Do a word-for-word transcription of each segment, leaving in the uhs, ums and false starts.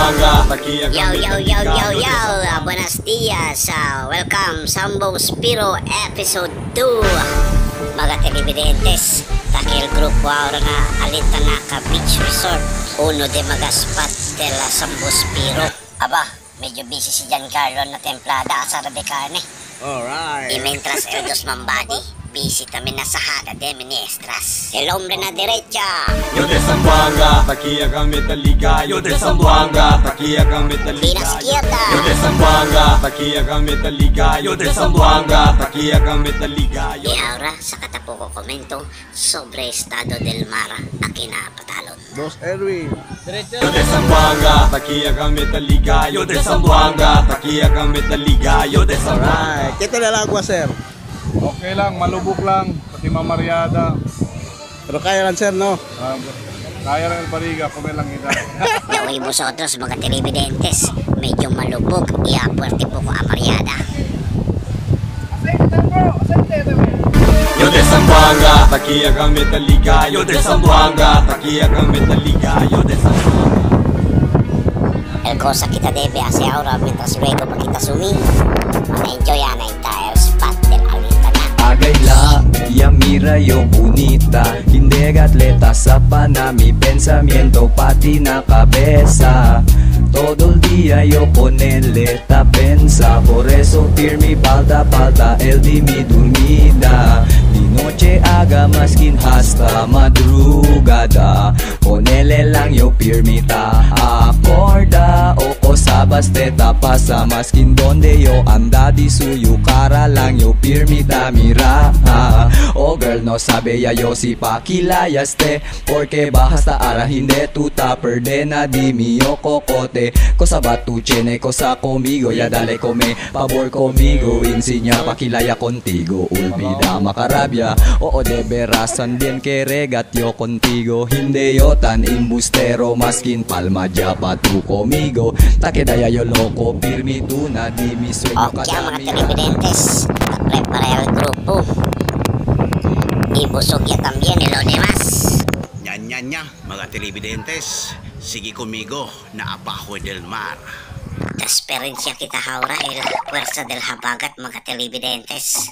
Yo, yo, yo, yo, yo! Buenos dias! Uh, welcome Sambo Spiro Episode two. Mga televidentes, takil grupo ahora na alita na ka beach resort. Uno de mga spot de la Sambo Spiro. Aba, medyo busy si Giancarlo na templada asara de carne. Alright. Y mientras el dos mambadi, busy también na sahada de ministras. El hombre na derecha. Yo de Zamboanga, taquilla con metálica. Yo de Zamboanga, taquilla con metálica. Pina izquierda. Yo de Zamboanga, taquilla con metálica. Yo de Zamboanga, taquilla con metálica. Y ahora, sa katapo ko komento sobre estado del mar na kinapatalon. Boss Erwin. Yo de Zamboanga, taquilla con metálica. Yo de Zamboanga, taquilla con metálica. Yo de Zamboanga. Alright. Kita na lang agwa, sir. Okay lang, malubok lang, pati mamaryada. Pero kaya lang, sir, no? Uh, kaya lang el bariga, kung lang ita. Yung vosotros, mga televidentes, medyo malubog, iya-puerte po ko amaryada. Yo de Zamboanga, taquilla con metálica. Yo de Zamboanga, taquilla con metálica. Yo de Zamboanga. El cosa kita debe hacer ahora mientras luego pa kita sumi. Enjoy ang entire spot del Alintana. Agayla, ya mira yo bonita. Hindi atleta sa panami, pensamiento pati na cabeza. Todo el día yo con eleta pensa. Por eso firme palta palta el di mi dormida. Di noche aga maskin hasta madrugada. Con ele lang yo firmita acorda. O sabas teta pasa maskin donde yo anda di suyo cara lang yo firmita mira. Oh girl no sabe ya yo si pakilayaste. Porque basta ara hindi tuta perde na di mio cocote. Cosa va tu tiene cosa conmigo. Ya dale come favor conmigo. Insinya pakilaya contigo. Olvida makarabya. Oo de berasan din que regat yo contigo. Hindi yo tan imbustero. Maskin palma ya pa tu conmigo. Takedaya yo loco. Pirmi tu na di mi sueño Okay mga televidentes, nagprepara el grupo. Ibusog ya también y lo demás. Nya nya nya, mga televidentes, sige conmigo na abajo del mar. La experiencia kita ahora es la fuerza del habagat mga televidentes.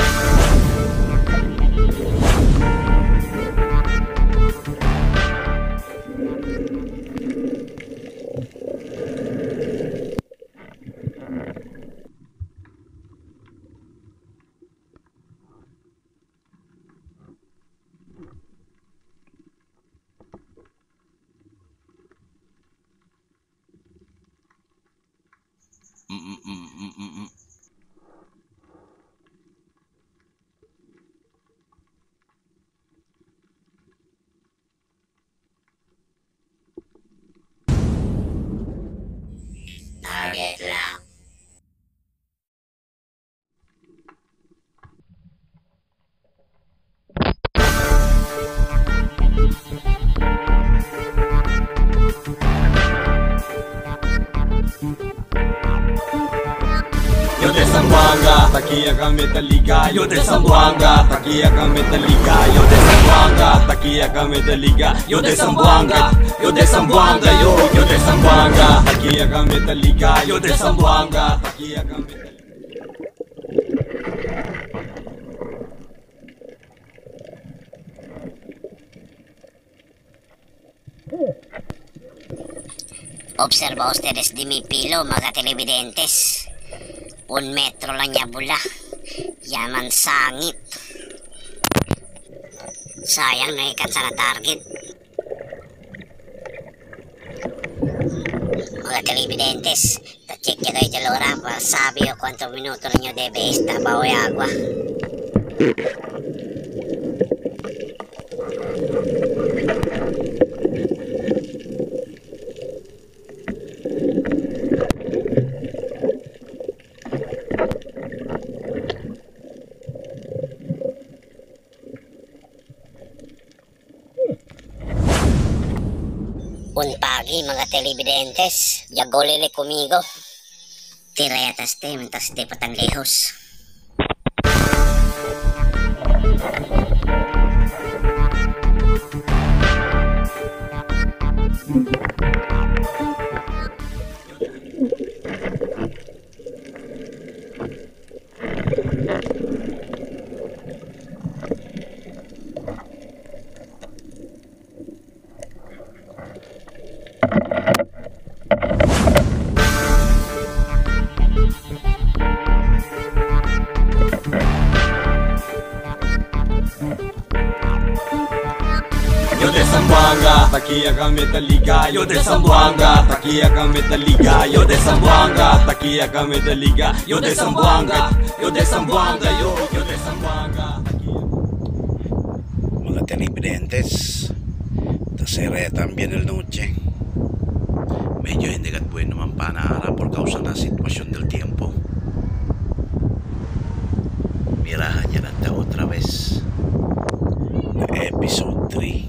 Mm -mm -mm -mm -mm -mm. Target lock. Yo de Zamboanga, taquilla con metálica. Yo de Zamboanga, taquilla con metálica. Yo de Zamboanga, taquilla con metálica. Yo de Zamboanga, yo de Zamboanga, yo. Yo de Zamboanga, taquilla con metálica. Yo de Zamboanga, taquilla con metálica. Observa ustedes di mi pilo, mga televidentes. Un metro lang niya bula. Yaman sangit. Sayang naikan sa na target. Mga televidentes, ta-check niya kayo jalora para sabi o kwanto minuto lang nyo debe esta bago y agua. Un pagi mga televidentes, yagolele conmigo. Tirayatas te mientras te patang lejos. Yo de Zamboanga, taquilla con metálica. Yo de Zamboanga, taquilla con metálica. Yo de Zamboanga, taquilla con metálica. Yo de Zamboanga, yo de Zamboanga, yo, yo de Zamboanga. Mga televidentes, tasere también el noche. Medyo hindi kat bueno mampanara por causa ng sitwasyon del tiempo. Mirahan niya natin otra vez na episode three.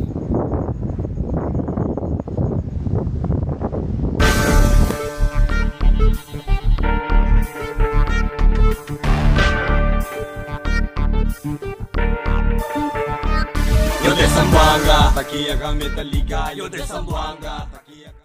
Yo de Zamboanga, taquilla con metálica. Yo de Zamboanga, taquilla.